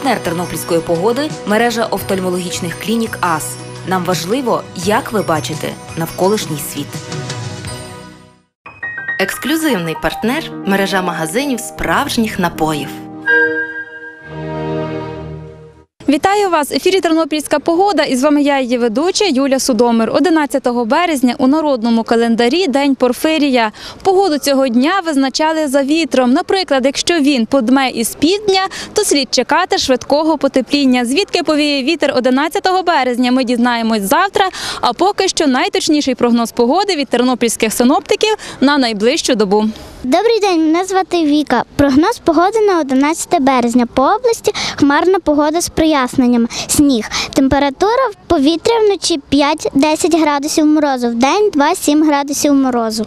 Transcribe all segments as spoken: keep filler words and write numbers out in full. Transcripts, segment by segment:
Партнер тернопільської погоди – мережа офтальмологічних клінік АС. Нам важливо, як ви бачите навколишній світ. Ексклюзивний партнер – мережа магазинів справжніх напоїв. Вітаю вас! В ефірі «Тернопільська погода» і з вами я, її ведуча Юля Судомир. одинадцятого березня у народному календарі День Порфирія. Погоду цього дня визначали за вітром. Наприклад, якщо він подме із півдня, то слід чекати швидкого потепління. Звідки повіє вітер одинадцятого березня, ми дізнаємось завтра. А поки що найточніший прогноз погоди від тернопільських синоптиків на найближчу добу. Добрий день, мене звати Віка. Прогноз погоди на одинадцяте березня. По області хмарна погода з проясненнями. Сніг. Температура в повітря вночі п'ять-десять градусів морозу, вдень два-сім градусів морозу.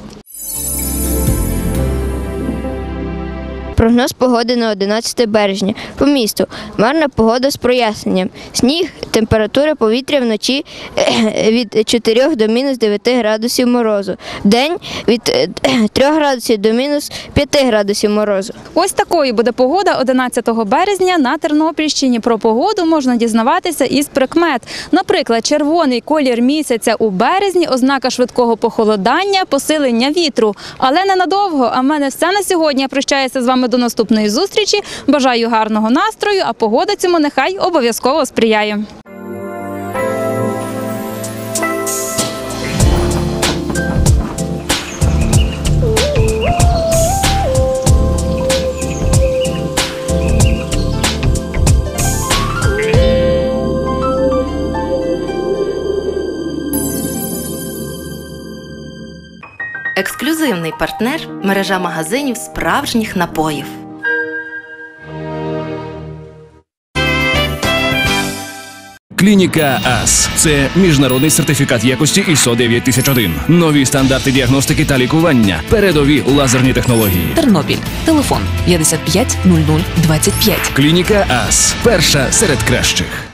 Прогноз погоди на одинадцяте березня. По місту хмарна погода з проясненням. Сніг, температура повітря вночі від чотирьох до мінус дев'яти градусів морозу. Вдень від трьох градусів до мінус п'яти градусів морозу. Ось такою буде погода одинадцятого березня на Тернопільщині. Про погоду можна дізнаватися із прикмет. Наприклад, червоний колір місяця у березні – ознака швидкого похолодання, посилення вітру. Але ненадовго. А в мене все на сьогодні. Я прощаюся з вами до наступної зустрічі. Бажаю гарного настрою, а погода цьому нехай обов'язково сприяє. Ексклюзивний партнер – мережа магазинів справжніх напоїв. Клініка АС – це міжнародний сертифікат якості ай ес о дев'ять тисяч один. Нові стандарти діагностики та лікування. Передові лазерні технології. Тернопіль. Телефон п'ятдесят п'ять нуль нуль двадцять п'ять. Клініка АС – перша серед кращих.